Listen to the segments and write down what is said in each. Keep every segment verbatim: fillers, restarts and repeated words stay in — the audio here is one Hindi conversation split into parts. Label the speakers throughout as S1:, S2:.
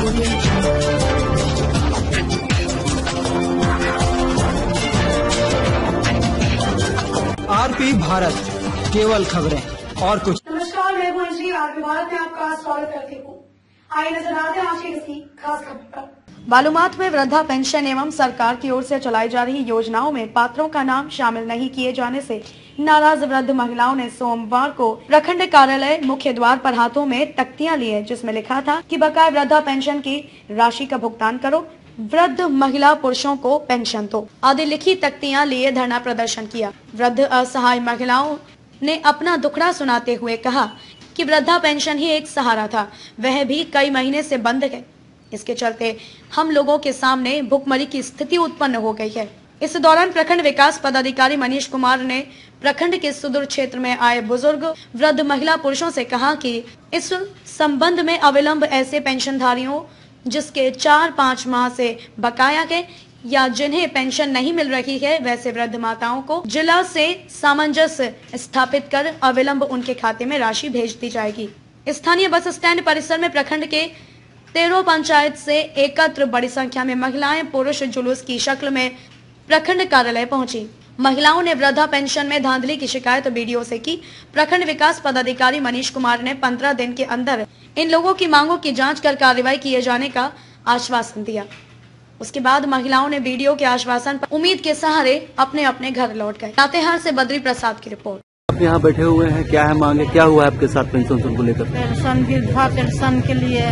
S1: आरपी भारत, केवल खबरें और कुछ।
S2: नमस्कार, मैं हूं अंजलि। आरपी भारत में आपका स्वागत करती हूँ। आइए नजर डालते हैं आज की किसी खास खबर पर।
S3: बालूमाथ में वृद्धा पेंशन एवं सरकार की ओर से चलाई जा रही योजनाओं में पात्रों का नाम शामिल नहीं किए जाने से नाराज वृद्ध महिलाओं ने सोमवार को प्रखंड कार्यालय मुख्य द्वार पर हाथों में तख्तियां लिए, जिसमें लिखा था कि बकाया वृद्धा पेंशन की राशि का भुगतान करो, वृद्ध महिला पुरुषों को पेंशन दो आदि लिखी तख्तियां लिए धरना प्रदर्शन किया। वृद्ध असहाय महिलाओं ने अपना दुखड़ा सुनाते हुए कहा कि वृद्धा पेंशन ही एक सहारा था, वह भी कई महीने से बंद है। इसके चलते हम लोगों के सामने भुखमरी की स्थिति उत्पन्न हो गई है। इस दौरान प्रखंड विकास पदाधिकारी मनीष कुमार ने प्रखंड के सुदूर क्षेत्र में आए बुजुर्ग वृद्ध महिला पुरुषों से कहा कि इस संबंध में अविलंब ऐसे पेंशनधारियों जिसके चार पाँच माह से बकाया है या जिन्हें पेंशन नहीं मिल रही है, वैसे वृद्ध माताओं को जिला से सामंजस्य स्थापित कर अविलंब उनके खाते में राशि भेज दी जाएगी। स्थानीय बस स्टैंड परिसर में प्रखंड के तेरह पंचायत से एकत्र बड़ी संख्या में महिलाएं पुरुष जुलूस की शक्ल में प्रखंड कार्यालय पहुंची। महिलाओं ने वृद्धा पेंशन में धांधली की शिकायत बीडीओ से की। प्रखंड विकास पदाधिकारी मनीष कुमार ने पंद्रह दिन के अंदर इन लोगों की मांगों की जांच कर कार्रवाई किए जाने का आश्वासन दिया। उसके बाद महिलाओं ने बीडीओ के आश्वासन पर उम्मीद के सहारे अपने अपने घर लौट गए। लातेहार से बद्री प्रसाद की रिपोर्ट।
S4: आप यहाँ बैठे हुए हैं, क्या है मांगे, क्या हुआ है आपके साथ पेंशन को लेकर?
S5: पेंशन विधवा पेंशन के लिए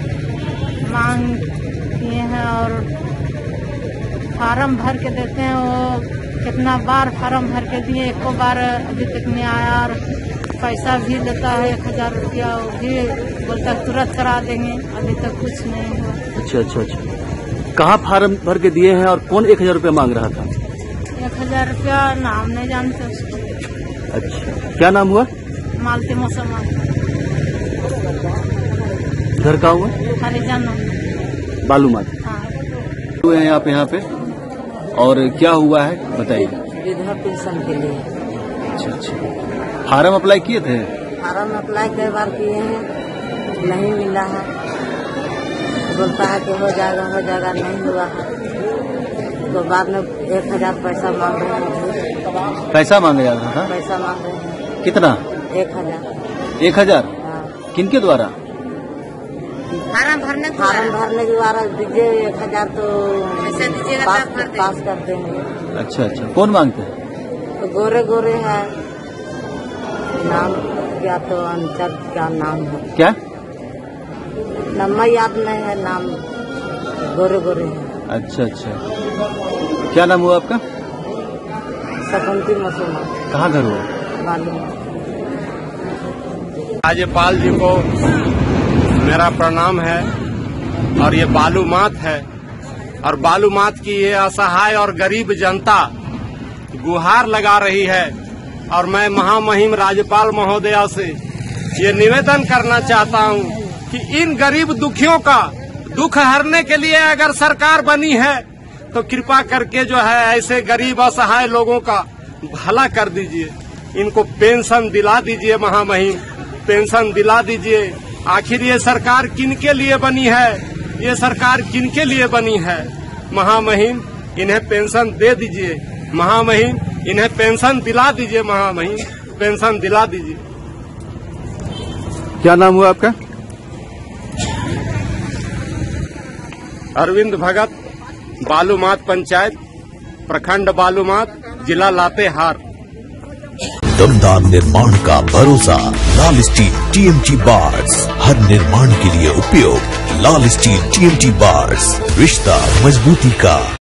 S5: मांग किए हैं और फार्म भर के देते हैं। वो कितना बार फार्म भर के दिए, एको बार अभी तक नहीं आया। और पैसा भी देता है एक हजार रुपया, वो भी बोलता तुरंत करा देंगे, अभी तक कुछ नहीं हुआ।
S4: अच्छा अच्छा अच्छा, कहाँ फार्म भर के दिए हैं और कौन एक हजार रुपया मांग रहा था?
S5: एक हजार रुपया नाम नहीं जानते उसको।
S4: अच्छा, क्या नाम हुआ?
S5: मालती मौसम।
S4: घर का हुआ?
S5: हरिजन
S4: बालूमाथ।
S5: हाँ।
S4: हुए हैं आप यहाँ पे, और क्या हुआ है बताइए।
S6: विधवा पेंशन के लिए।
S4: अच्छा अच्छा, फार्म अप्लाई किए थे?
S6: फार्म अप्लाई कई बार किए हैं, नहीं मिला है। बोलता है कि हो जाएगा हो जाएगा, नहीं हुआ है। तो बाद में एक हजार पैसा मांग रहे हैं।
S4: पैसा मांगे जा रहा था?
S6: पैसा मांग रहे हैं।
S4: कितना?
S6: एक हजार।
S4: एक हजार?
S6: हाँ।
S4: किनके द्वारा?
S6: फार्म भरने फार्म भरने के द्वारा दीजिए एक हजार, तो पैसा दीजिएगा पास, पास कर देंगे।
S4: अच्छा अच्छा, कौन मांगते हैं?
S6: तो गोरे गोरे है नाम, क्या तो अंचल क्या नाम है,
S4: क्या
S6: नम्बर याद नहीं है, नाम गोरे गोरे है।
S4: अच्छा अच्छा, क्या नाम हुआ आपका?
S6: सकंती मसूमा।
S4: कहाँ घर हुआ?
S6: बालूमाथ।
S7: राज्यपाल जी को मेरा प्रणाम है। और ये बालूमाथ है, और बालूमाथ की ये असहाय और गरीब जनता गुहार लगा रही है। और मैं महामहिम राज्यपाल महोदया से ये निवेदन करना चाहता हूँ कि इन गरीब दुखियों का दुख हरने के लिए अगर सरकार बनी है तो कृपा करके जो है ऐसे गरीब असहाय लोगों का भला कर दीजिए, इनको पेंशन दिला दीजिए। महामहिम पेंशन दिला दीजिए। आखिर ये सरकार किनके लिए बनी है? ये सरकार किनके लिए बनी है? महामहिम इन्हें पेंशन दे दीजिए। महामहिम इन्हें पेंशन दिला दीजिए। महामहिम पेंशन दिला दीजिए।
S4: क्या नाम हुआ आपका?
S7: अरविंद भगत, बालूमाथ पंचायत, प्रखंड बालूमाथ, जिला लातेहार।
S8: दमदार निर्माण का भरोसा लाल स्टील टीएमटी बार्स, हर निर्माण के लिए उपयोग लाल स्टील टीएमटी बार्स, रिश्ता मजबूती का।